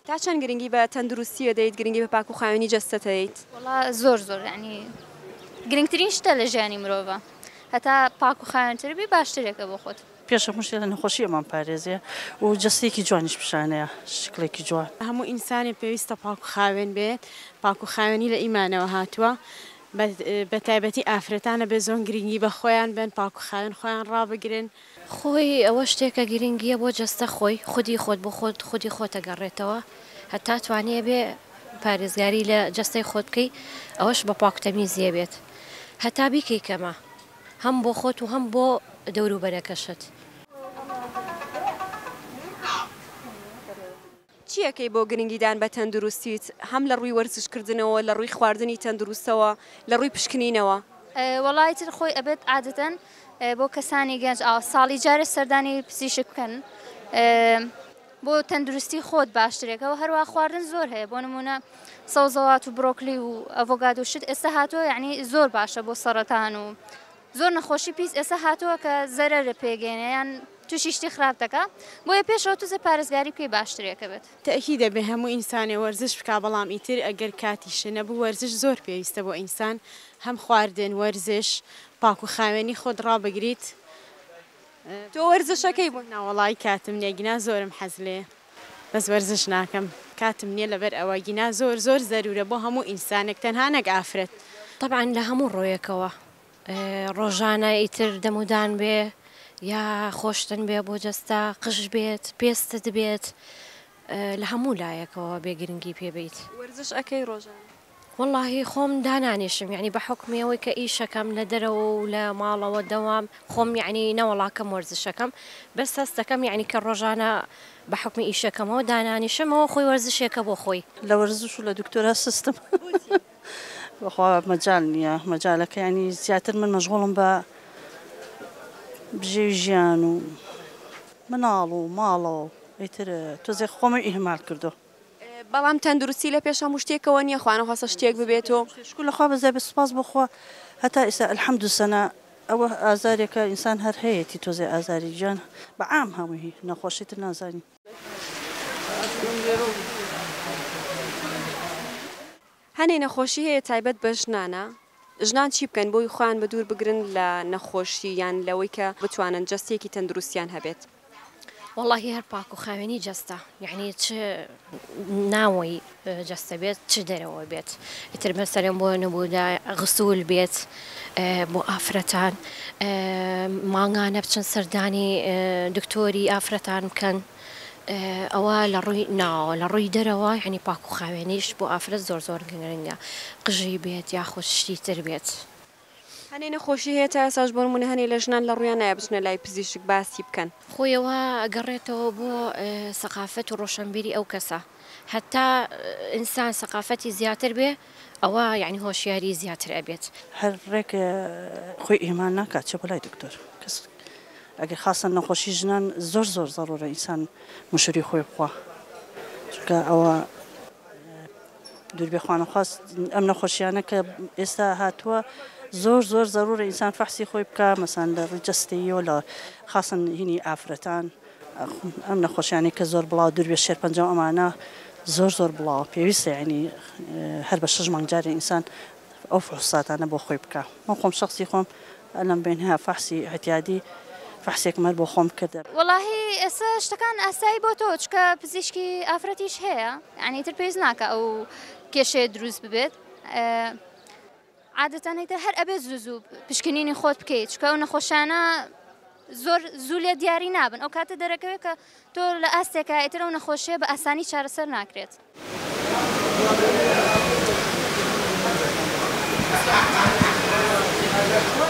تا چەند گرنگی بە تەندروستی دەیت گرنگی بە پاک و خاوێنی جەستەت دەیت؟ وڵا زۆر یعنی گرنگترین شتە لە ژیانی مرۆڤە هەتا پاک و خاوێنتر بی باشترێکە بۆ خۆت. پێشە مشتێ لە نەخۆشیەمان پارێزیە و جستێکی جوانیش پیشانەیە شکلێکی جوان. هەموو ئینسانی پێویستە پاک و خاوێن بێت، پاک و خاوێنی لە ئیمانەوە هاتووە، بە تایبەتی ئافرەتانە بێ زۆن گرنگی بە خۆیان بن، پاک و خاوێن خۆیان ڕابگرن. خۆی ئەوە شتێکە گرنگیە بۆ جەستە خۆی خودی خۆت بۆ خۆت خودی خۆتەگەڕێتەوە هەتا توانێ بێ پارێزگاری لە جەستەی خۆت بکەی ئەوەش بە پاکتەمیزیە بێت هەتا بیکەی کەمە هەم بۆ خۆت و هەم بۆ دەوروبەرەکەشت. چیەکەی بۆ گرنگیدان بە تەندروستیت هەم لە ڕووی وەرزشکردنەوە لە ڕووی خواردنی تەندروستەوە لە ڕووی پشکنینەوە؟ وەڵای تر خۆی ئەبێت عادەتەن بۆ کەسانی گەنج ساڵی جارە سەردانی پزیشک بکەن بۆ تەندروستی خۆت باشترێکەوە هەروە خواردن زۆر هەیە بۆ نمونە سەوزەوات و برۆکلی و ئەڤۆکادۆ شت ئێستا هاتووە یعنی زۆر باشە بۆ سەرەتان و زۆر نەخۆشی پیس ئێستا هاتووە کە زەرەرە پێگەێنەیان تووشی شتی خراپ دەکا بۆیە پێشەوە توزە پارێزگاری پێی باشترێکە بێت. تەئکیدە بێ هەموو ئینسانی وەرزش بکا بەڵام ئیتر ئەگەر کاتیشە نەبوو وەرزش زۆر پێویستە بۆ ئینسان هەم خواردن وەرزش پاک و خاوێنی خۆت ڕابگریت. تۆ وەرزشەکەی بوو؟ ناوەڵی کاتم نییە گینا زۆرم حەز لێ بەس وەرزش ناکەم کاتم نییە لەبەر ئەوە گینا زۆر زەرورە بۆ هەموو ئینسانێک تەنها نەک ئافرەت. طبعا لە هەموو ڕۆیەکەوە ڕۆژانە ئیتر دەمودان بێ یا خۆشتن بێ بۆ جەستا قش بێت پێستت بێت لە هەموو لایەکەوە بێگرنگی پێبیت. وەرزش ئەکەی ڕۆژان؟ واللهی خۆم دانانیشم یعنی بە حکمیەوەی کە ئیشەکەم لە دەرەوە و لە ماڵەوە دەوام خۆم یعنی نەوەڵاکەم وەرزشەکەم بەس هەستەکەم یعنی کە ڕۆژانە بە حکمی ئیشەکەمەوە دانانیشمەوە خۆی وەرزشێکە بۆ خۆی لە وەرزش و لە دکتۆرا سیستم بەخوا مەجال نییە مەجالەکە ینی زیاتر من مەشغوڵم بە بژێوی ژیان و مناڵ و ماڵەوە ئیتر تۆزێ خۆمە ئیهمال کردو. بەڵام تەندروستی لە پێش هەموو شتێکەوە نییە خوانەخواستە شتێک ببێتەوە شکر لەخوا بەزای بەسپاس بخوا هەتا ئێستا الحەمد سەنە ئەوە ئازارێکە ئینسان هەر هەیەی تۆزێ ئازاری گیان بە عام هەمووی نەخۆشیتر نازانی. هەنێ نەخۆشی هەیە تایبەت بە ژنانە ژنان چی بکەن بۆی خۆیان بە دوور بگرن لە نەخۆشی یان لەوەی کە بتوانن جەستێکی تەندروستیان هەبێت؟ واللهی هەر پاک و خاوێنی جەستە یعنی چ ناوەی جەستە بێت چ دەرەوە بێت ئیتر مەسەرەن بۆ نەبوودا غسوول بێت بۆ ئافرەتان مانگانە بچن سەردانی دکتۆری ئافرەتان بکەن ئەوە لە ڕووی ناوە لە ڕووی دەرەوە یعنی پاک و خاوێنیش بۆ ئافرەت زۆر گرنگە قژی بێت یاخۆ شتی تر بێت. هەنێ نەخۆشی هەیە تا ئێساش بۆ نمونە هەنێ لە ژنان لە ڕوویان نایە بچنە لای پزیشک باسی بکەن خۆیەوە گەڕێتەوە بۆ سەقافەت و ڕۆشنبیری ئەو کەسە هەتا ئینسان سەقافەتی زیاتر بێ ئەوە یعنی هۆشیاری زیاتر ئەبێت. هەر ڕێک خۆی ئیمان ناکات چە بۆ لای دکتۆر کەس ئەگەر خاستن نەخۆشی ژنان زۆر زەڕۆرە ئینسان مشوری خۆی بخوا چونکە ئەوە دوور بێخوانەخواست ئەم نەخۆشیانە کە ئێستا هاتووە زۆر زەڕورە ئینسان فەحسی خۆی بکە مەسان لە ڕووی جەستەییەوە لە خاستن هینی ئافرەتان ئەم نەخۆشیانەی کە زۆر بڵاو دوور بێ شێر پەنجەم ئەمانە زۆر بڵاو پێویستە ینی هەر بە 6 مانگ جارێ ئینسان ئەو فحوساتانە بۆ خۆی بکە. من خۆم شخصی خۆم لەم بینها فەحسی احتیادی فەحسێکم هەر بۆ خۆم کردە. وەڵاهی ئێستا شتەکان ئاسایی بۆ تۆ چکە پزیشکی ئافرەتیش هەیە یعنی تر پێویست ناکە ئەو کێشەیە دروست ببێت عادەتەن هەیتر هەر ئەبێت زوو پشکنینی خۆت بکەیت چکە ئەو نەخۆشانە زۆر زوو لێ دیاری نابن ئەو کاتە دەرەکەوێت کە تۆ لە ئاستێکە ئیتر ئەو نەخۆشیە بە ئاسانی چارەسەر ناکرێت. What?